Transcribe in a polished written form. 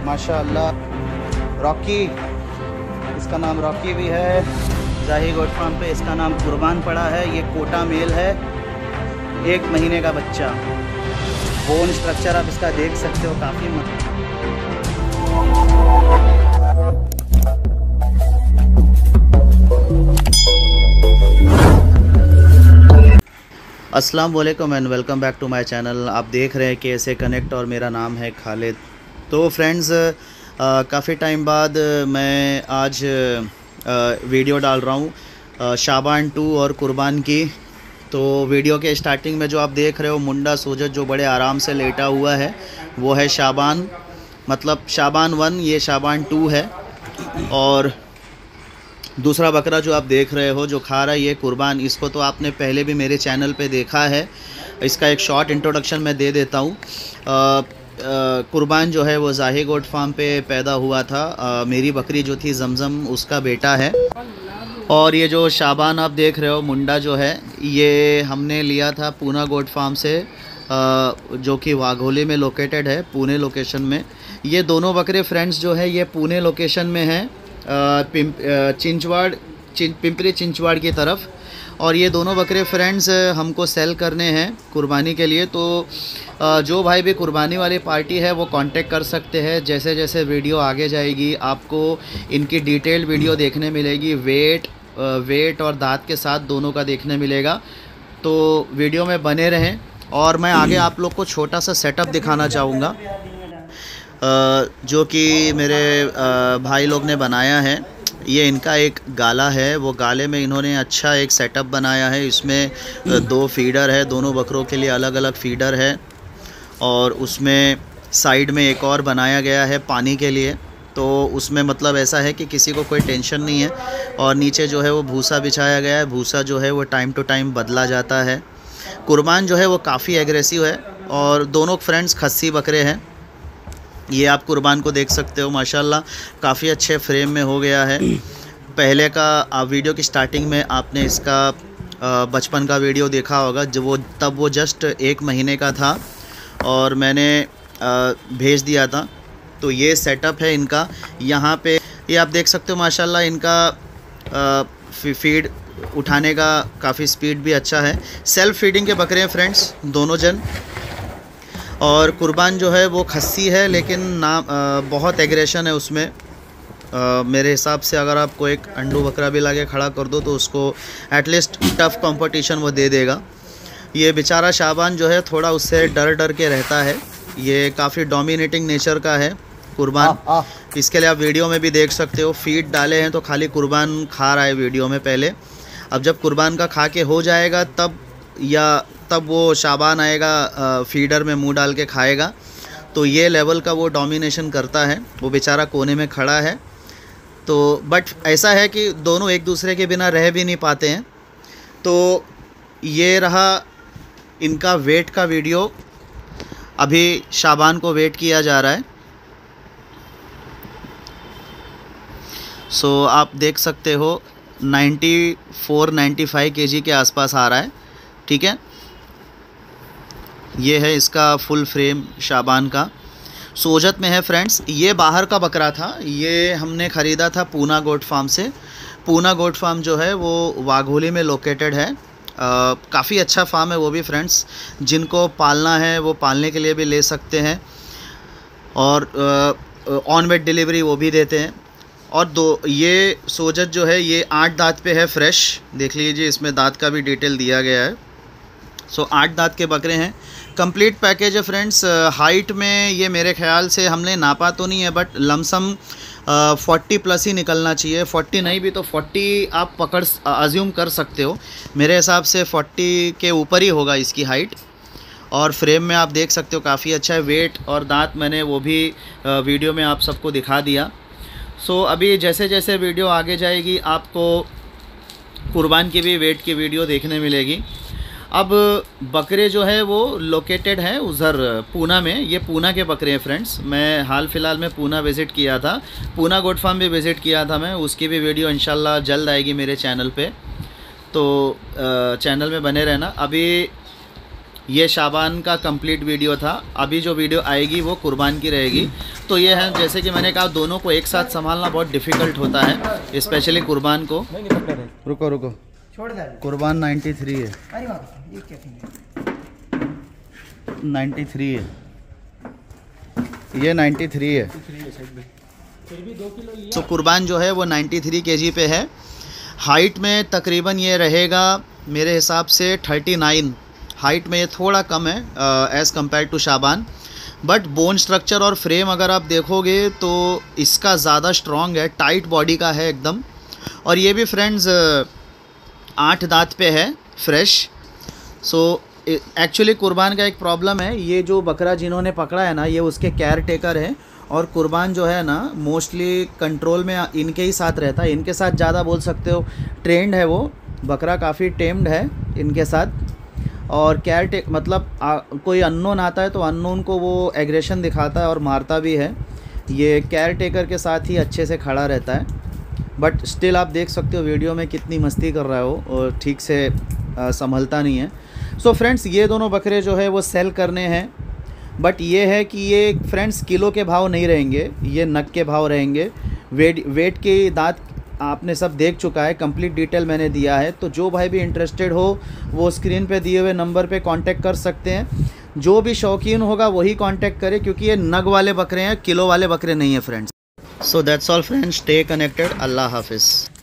माशाअल्लाह। रॉकी, इसका नाम रॉकी भी है। जाही गोट फार्म पे इसका नाम कुर्बान पड़ा है। ये कोटा मेल है, 1 महीने का बच्चा। बोन स्ट्रक्चर आप इसका देख सकते हो, काफ़ी अस्सलाम वालेकुम and welcome back to my channel. आप देख रहे हैं KSA कनेक्ट और मेरा नाम है खालिद। तो फ्रेंड्स, काफ़ी टाइम बाद मैं आज वीडियो डाल रहा हूँ शाबान 2 और कुर्बान की। तो वीडियो के स्टार्टिंग में जो आप देख रहे हो मुंडा सोजत जो बड़े आराम से लेटा हुआ है, वो है शाबान, मतलब शाबान 1, ये शाबान 2 है। और दूसरा बकरा जो आप देख रहे हो जो खा रहा है, ये कुर्बान। इसको तो आपने पहले भी मेरे चैनल पे देखा है। इसका एक शॉर्ट इंट्रोडक्शन मैं दे देता हूँ। कुर्बान जो है वो जाही गोट फार्म पे पैदा हुआ था। मेरी बकरी जो थी जमजम, उसका बेटा है। और ये जो शाबान आप देख रहे हो मुंडा जो है, ये हमने लिया था पूना गोट फार्म से, जो कि वाघोली में लोकेटेड है, पुणे लोकेशन में। ये दोनों बकरे फ्रेंड्स जो है ये पुणे लोकेशन में हैं, पिंपरी चिंचवाड़ की तरफ। और ये दोनों बकरे फ्रेंड्स हमको सेल करने हैं कुर्बानी के लिए। तो जो भाई भी कुर्बानी वाली पार्टी है वो कांटेक्ट कर सकते हैं। जैसे जैसे वीडियो आगे जाएगी आपको इनकी डिटेल वीडियो देखने मिलेगी। वेट और दांत के साथ दोनों का देखने मिलेगा। तो वीडियो में बने रहें। और मैं आगे आप लोग को छोटा सा सेटअप दिखाना चाहूँगा जो कि मेरे भाई लोग ने बनाया है। ये इनका एक गाला है, वो गाले में इन्होंने अच्छा एक सेटअप बनाया है। इसमें 2 फीडर है, दोनों बकरों के लिए अलग अलग फीडर है। और उसमें साइड में एक और बनाया गया है पानी के लिए। तो उसमें मतलब ऐसा है कि किसी को कोई टेंशन नहीं है। और नीचे जो है वो भूसा बिछाया गया है। भूसा जो है वो टाइम टू टाइम बदला जाता है। कुर्बान जो है वो काफ़ी एग्रेसिव है। और दोनों फ्रेंड्स खस्सी बकरे हैं। ये आप कुर्बान को देख सकते हो, माशाल्लाह काफ़ी अच्छे फ्रेम में हो गया है। पहले का वीडियो की स्टार्टिंग में आपने इसका बचपन का वीडियो देखा होगा, जो तब वो जस्ट 1 महीने का था और मैंने भेज दिया था। तो ये सेटअप है इनका। यहाँ पे ये आप देख सकते हो, माशाल्लाह इनका फीड उठाने का काफ़ी स्पीड भी अच्छा है। सेल्फ फीडिंग के बकरे हैं फ्रेंड्स दोनों जन। और कुर्बान जो है वो खस्सी है, लेकिन बहुत एग्रेशन है उसमें। मेरे हिसाब से अगर आपको एक अंडू बकरा भी लाके खड़ा कर दो तो उसको एटलीस्ट टफ़ कंपटीशन वो दे देगा। ये बेचारा शाबान जो है थोड़ा उससे डर के रहता है। ये काफ़ी डोमिनेटिंग नेचर का है कुर्बान। इसके लिए आप वीडियो में भी देख सकते हो, फीड डाले हैं तो खाली कुर्बान खा रहा है वीडियो में पहले। अब जब कुर्बान का खा के हो जाएगा तब वो शाबान आएगा, फीडर में मुंह डाल के खाएगा। तो ये लेवल का वो डोमिनेशन करता है। वो बेचारा कोने में खड़ा है। तो बट ऐसा है कि दोनों एक दूसरे के बिना रह भी नहीं पाते हैं। तो ये रहा इनका वेट का वीडियो। अभी शाबान को वेट किया जा रहा है। सो आप देख सकते हो 94-95 kg के आसपास आ रहा है। ठीक है, ये है इसका फुल फ्रेम शाबान का। सोजत में है फ्रेंड्स। ये बाहर का बकरा था, ये हमने ख़रीदा था पूना गोट फार्म से। पूना गोट फार्म जो है वो वाघोली में लोकेटेड है। काफ़ी अच्छा फार्म है वो भी फ्रेंड्स। जिनको पालना है वो पालने के लिए भी ले सकते हैं। और ऑन वेट डिलीवरी वो भी देते हैं। और ये सोजत जो है ये 8 दांत पे है, फ्रेश। देख लीजिए, इसमें दांत का भी डिटेल दिया गया है। 8 दांत के बकरे हैं। कंप्लीट पैकेज है फ्रेंड्स। हाइट में ये मेरे ख्याल से हमने नापा तो नहीं है, बट लमसम 40 प्लस ही निकलना चाहिए। 40 नहीं भी तो 40 आप अज्यूम कर सकते हो। मेरे हिसाब से 40 के ऊपर ही होगा इसकी हाइट। और फ्रेम में आप देख सकते हो काफ़ी अच्छा है। वेट और दांत मैंने वो भी वीडियो में आप सबको दिखा दिया। अभी जैसे जैसे वीडियो आगे जाएगी आपको कुर्बान की भी वेट की वीडियो देखने मिलेगी। अब बकरे जो है वो लोकेटेड है उधर पूना में। ये पूना के बकरे हैं फ्रेंड्स। मैं हाल फ़िलहाल में पूना विज़िट किया था, पूना गोट फार्म भी विज़िट किया था मैं। उसकी भी वीडियो इंशाल्लाह जल्द आएगी मेरे चैनल पे। तो चैनल में बने रहना। अभी ये शाबान का कंप्लीट वीडियो था। अभी जो वीडियो आएगी वो कुर्बान की रहेगी। तो ये है, जैसे कि मैंने कहा, दोनों को एक साथ संभालना बहुत डिफ़िकल्ट होता है, स्पेशली कुर्बान को। रुको रुको, छोड़ दे। कुर्बान 93 है। अरे वाह, ये क्या थी? 93 है, ये 93 है। फिर भी 2 किलो लिया। तो कुर्बान जो है वो 93 kg पे है। हाइट में तकरीबन ये रहेगा मेरे हिसाब से 39। हाइट में ये थोड़ा कम है as compare to Shaban, but bone structure और फ्रेम अगर आप देखोगे तो इसका ज़्यादा स्ट्रॉन्ग है, टाइट बॉडी का है एकदम। और ये भी फ्रेंड्स 8 दांत पे है, फ्रेश। सो एक्चुअली कुर्बान का एक प्रॉब्लम है, ये जो बकरा जिन्होंने पकड़ा है ना, ये उसके केयर टेकर है। और कुर्बान जो है ना, मोस्टली कंट्रोल में इनके ही साथ रहता है, इनके साथ ज़्यादा बोल सकते हो ट्रेंड है वो बकरा, काफ़ी टेम्ड है इनके साथ। और केयर टेक मतलब कोई अननोन आता है तो अननोन को वो एग्रेशन दिखाता है और मारता भी है। ये केयर टेकर के साथ ही अच्छे से खड़ा रहता है, बट स्टिल आप देख सकते हो वीडियो में कितनी मस्ती कर रहा है वो, और ठीक से संभलता नहीं है। सो फ्रेंड्स, ये दोनों बकरे जो है वो सेल करने हैं, बट ये है कि ये फ्रेंड्स किलो के भाव नहीं रहेंगे, ये नग के भाव रहेंगे। वेट के दांत आपने सब देख चुका है, कंप्लीट डिटेल मैंने दिया है। तो जो भाई भी इंटरेस्टेड हो वो स्क्रीन पे दिए हुए नंबर पे कांटेक्ट कर सकते हैं। जो भी शौकीन होगा वही कांटेक्ट करे, क्योंकि ये नग वाले बकरे हैं, किलो वाले बकरे नहीं है friends. So that's all friends, stay connected. अल्लाह हाफिज़।